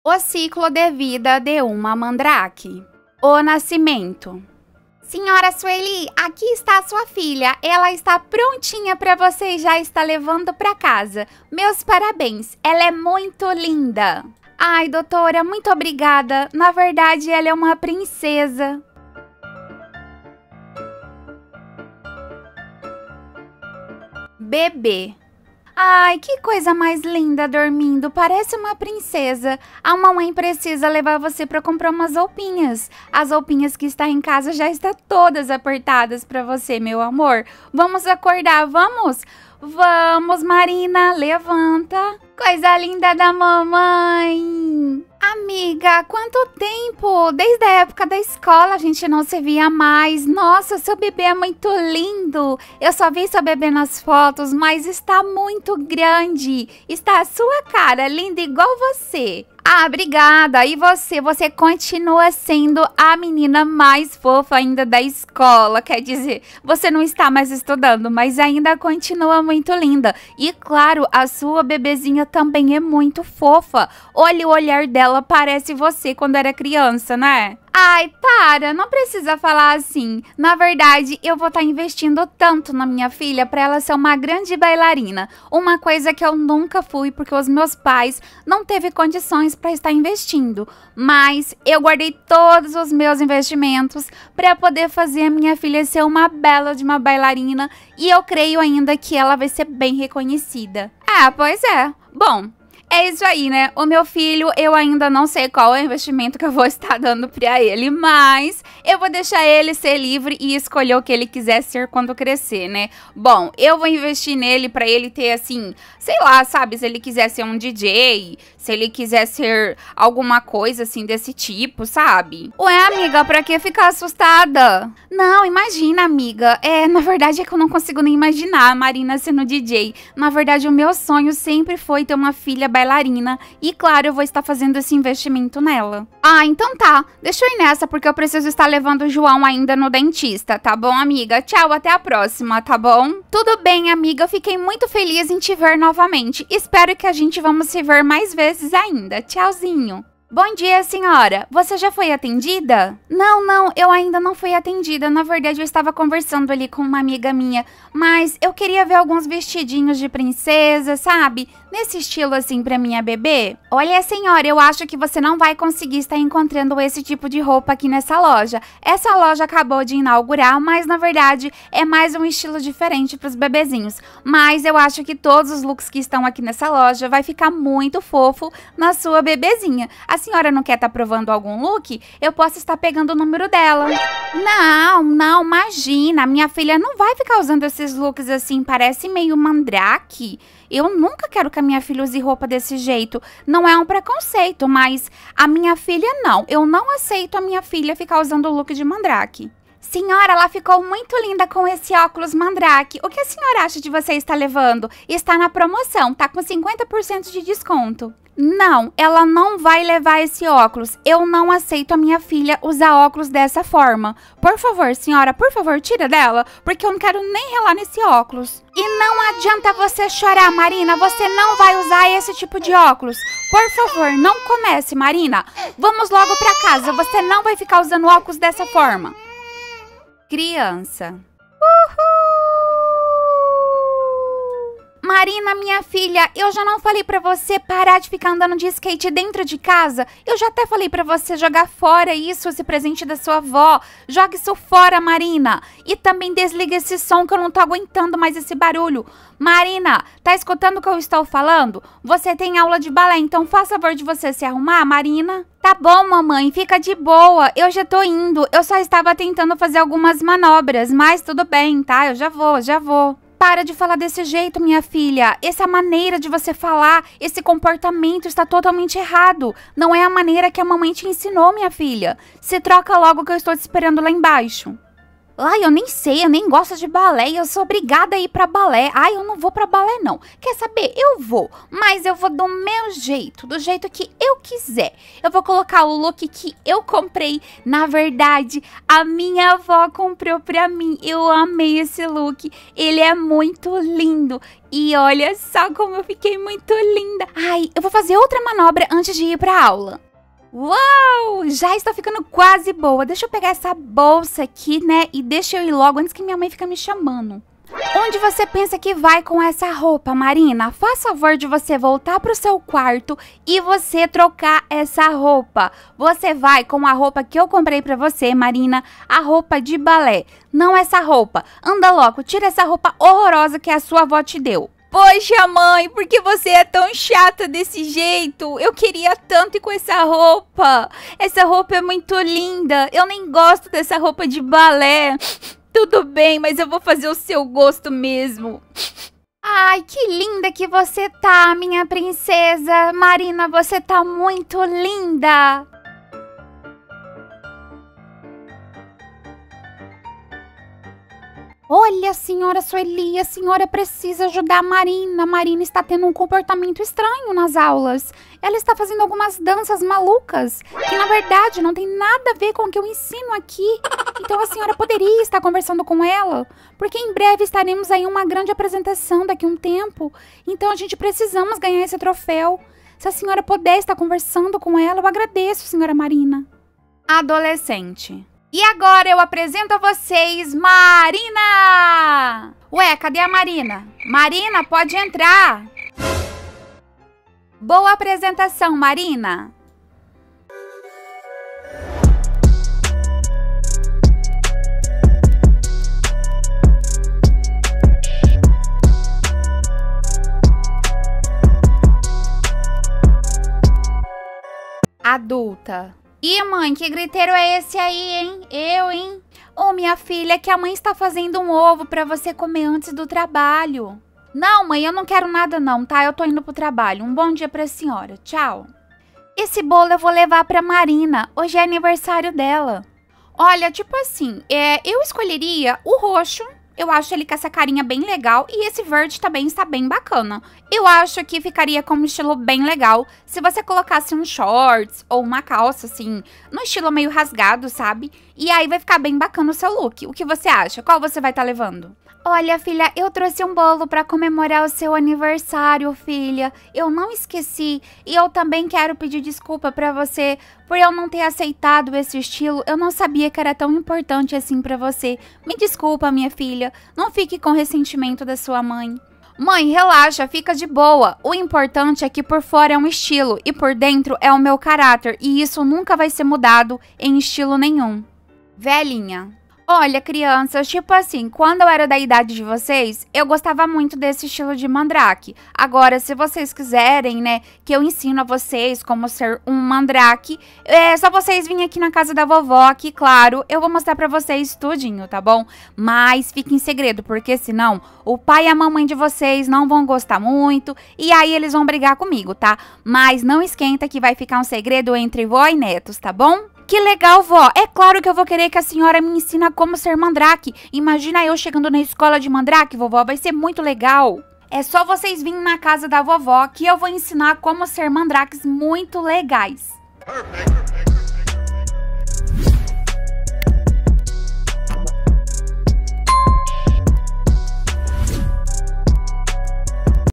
O ciclo de vida de uma mandrake. O nascimento. Senhora Sueli, aqui está a sua filha. Ela está prontinha para você e já está levando para casa. Meus parabéns, ela é muito linda. Ai, doutora, muito obrigada. Na verdade, ela é uma princesa. Bebê. Ai, que coisa mais linda dormindo, parece uma princesa. A mamãe precisa levar você para comprar umas roupinhas. As roupinhas que está em casa já estão todas apertadas para você, meu amor. Vamos acordar, vamos? Vamos, Marina, levanta. Coisa linda da mamãe. Amiga, quanto tempo? Desde a época da escola a gente não se via mais. Nossa, seu bebê é muito lindo. Eu só vi seu bebê nas fotos, mas está muito grande. Está a sua cara, linda igual você. Ah, obrigada. E você? Você continua sendo a menina mais fofa ainda da escola. Quer dizer, você não está mais estudando, mas ainda continua muito linda. E claro, a sua bebezinha também é muito fofa. Olha o olhar dela, parece você quando era criança, né? Ai, para, não precisa falar assim. Na verdade, eu vou estar investindo tanto na minha filha para ela ser uma grande bailarina. Uma coisa que eu nunca fui, porque os meus pais não teve condições para estar investindo. Mas eu guardei todos os meus investimentos para poder fazer a minha filha ser uma bela de uma bailarina. E eu creio ainda que ela vai ser bem reconhecida. Ah, pois é. Bom, é isso aí, né? O meu filho, eu ainda não sei qual é o investimento que eu vou estar dando pra ele, mas eu vou deixar ele ser livre e escolher o que ele quiser ser quando crescer, né? Bom, eu vou investir nele pra ele ter, assim, sei lá, sabe? Se ele quiser ser um DJ, se ele quiser ser alguma coisa, assim, desse tipo, sabe? Ué, amiga, pra que ficar assustada? Não, imagina, amiga. Na verdade é que eu não consigo nem imaginar a Marina sendo DJ. Na verdade, o meu sonho sempre foi ter uma filha bailarina e claro, eu vou estar fazendo esse investimento nela. Ah, então tá. Deixa eu ir nessa porque eu preciso estar levando o João ainda no dentista, tá bom, amiga? Tchau, até a próxima, tá bom? Tudo bem, amiga, eu fiquei muito feliz em te ver novamente. Espero que a gente vamos se ver mais vezes ainda. Tchauzinho. Bom dia, senhora. Você já foi atendida? Não, eu ainda não fui atendida. Na verdade, eu estava conversando ali com uma amiga minha. Mas eu queria ver alguns vestidinhos de princesa, sabe? Nesse estilo assim pra minha bebê. Olha, senhora, eu acho que você não vai conseguir estar encontrando esse tipo de roupa aqui nessa loja. Essa loja acabou de inaugurar, mas na verdade é mais um estilo diferente pros bebezinhos. Mas eu acho que todos os looks que estão aqui nessa loja vai ficar muito fofo na sua bebezinha. A senhora não quer estar provando algum look? Eu posso estar pegando o número dela. Não, imagina. Minha filha não vai ficar usando esses looks assim, parece meio mandrake. Eu nunca quero que a minha filha use roupa desse jeito. Não é um preconceito, mas a minha filha não. Eu não aceito a minha filha ficar usando o look de mandrake. Senhora, ela ficou muito linda com esse óculos mandrake. O que a senhora acha de você estar levando? Está na promoção, tá com 50% de desconto. Não, ela não vai levar esse óculos. Eu não aceito a minha filha usar óculos dessa forma. Por favor, senhora, por favor, tira dela, porque eu não quero nem relar nesse óculos. E não adianta você chorar, Marina, você não vai usar esse tipo de óculos. Por favor, não comece, Marina. Vamos logo pra casa, você não vai ficar usando óculos dessa forma. Criança. Marina, minha filha, eu já não falei pra você parar de ficar andando de skate dentro de casa? Eu já até falei pra você jogar fora isso, esse presente da sua avó. Joga isso fora, Marina. E também desliga esse som que eu não tô aguentando mais esse barulho. Marina, tá escutando o que eu estou falando? Você tem aula de balé, então faça favor de você se arrumar, Marina. Tá bom, mamãe, fica de boa. Eu já tô indo. Eu só estava tentando fazer algumas manobras, mas tudo bem, tá? Eu já vou. Para de falar desse jeito, minha filha. Essa maneira de você falar, esse comportamento está totalmente errado. Não é a maneira que a mamãe te ensinou, minha filha. Se troca logo que eu estou te esperando lá embaixo. Ai, eu nem sei, eu nem gosto de balé e eu sou obrigada a ir pra balé. Ai, eu não vou pra balé, não. Quer saber? Eu vou, mas eu vou do meu jeito, do jeito que eu quiser. Eu vou colocar o look que eu comprei. Na verdade, a minha avó comprou pra mim. Eu amei esse look. Ele é muito lindo. E olha só como eu fiquei muito linda. Ai, eu vou fazer outra manobra antes de ir pra aula. Uau! Já estou ficando quase boa. Deixa eu pegar essa bolsa aqui, né? E deixa eu ir logo antes que minha mãe fique me chamando. Onde você pensa que vai com essa roupa, Marina? Faz favor de você voltar pro seu quarto e você trocar essa roupa. Você vai com a roupa que eu comprei pra você, Marina, a roupa de balé. Não essa roupa. Anda logo, tira essa roupa horrorosa que a sua avó te deu. Poxa, mãe, por que você é tão chata desse jeito? Eu queria tanto ir com essa roupa. Essa roupa é muito linda. Eu nem gosto dessa roupa de balé. Tudo bem, mas eu vou fazer o seu gosto mesmo. Ai, que linda que você tá, minha princesa. Marina, você tá muito linda. Olha, senhora Sueli, a senhora precisa ajudar a Marina. A Marina está tendo um comportamento estranho nas aulas. Ela está fazendo algumas danças malucas, que na verdade não tem nada a ver com o que eu ensino aqui. Então a senhora poderia estar conversando com ela, porque em breve estaremos aí em uma grande apresentação daqui a um tempo. Então a gente precisamos ganhar esse troféu. Se a senhora puder estar conversando com ela, eu agradeço, senhora Marina. Adolescente. E agora eu apresento a vocês Marina! Ué, cadê a Marina? Marina, pode entrar! Boa apresentação, Marina! Adulta. Ih, mãe, que griteiro é esse aí, hein? Eu, hein? Ô, minha filha, é que a mãe está fazendo um ovo pra você comer antes do trabalho. Não, mãe, eu não quero nada não, tá? Eu tô indo pro trabalho. Um bom dia pra senhora. Tchau. Esse bolo eu vou levar pra Marina. Hoje é aniversário dela. Olha, tipo assim, eu escolheria o roxo. Eu acho ele com essa carinha bem legal. E esse verde também está bem bacana. Eu acho que ficaria com um estilo bem legal se você colocasse um shorts ou uma calça, assim, no estilo meio rasgado, sabe? E aí vai ficar bem bacana o seu look. O que você acha? Qual você vai estar levando? Olha, filha, eu trouxe um bolo para comemorar o seu aniversário, filha. Eu não esqueci. E eu também quero pedir desculpa para você por eu não ter aceitado esse estilo. Eu não sabia que era tão importante assim para você. Me desculpa, minha filha. Não fique com ressentimento da sua mãe. Mãe, relaxa, fica de boa. O importante é que por fora é um estilo e por dentro é o meu caráter. E isso nunca vai ser mudado em estilo nenhum. Velhinha. Olha, crianças, tipo assim, quando eu era da idade de vocês, eu gostava muito desse estilo de mandrake. Agora, se vocês quiserem, né, que eu ensino a vocês como ser um mandrake, é só vocês virem aqui na casa da vovó, que, claro, eu vou mostrar pra vocês tudinho, tá bom? Mas fique em segredo, porque senão o pai e a mamãe de vocês não vão gostar muito e aí eles vão brigar comigo, tá? Mas não esquenta que vai ficar um segredo entre vó e netos, tá bom? Que legal, vó. É claro que eu vou querer que a senhora me ensine como ser mandrake. Imagina eu chegando na escola de mandrake, vovó. Vai ser muito legal. É só vocês virem na casa da vovó que eu vou ensinar como ser mandrakes muito legais. Perfect.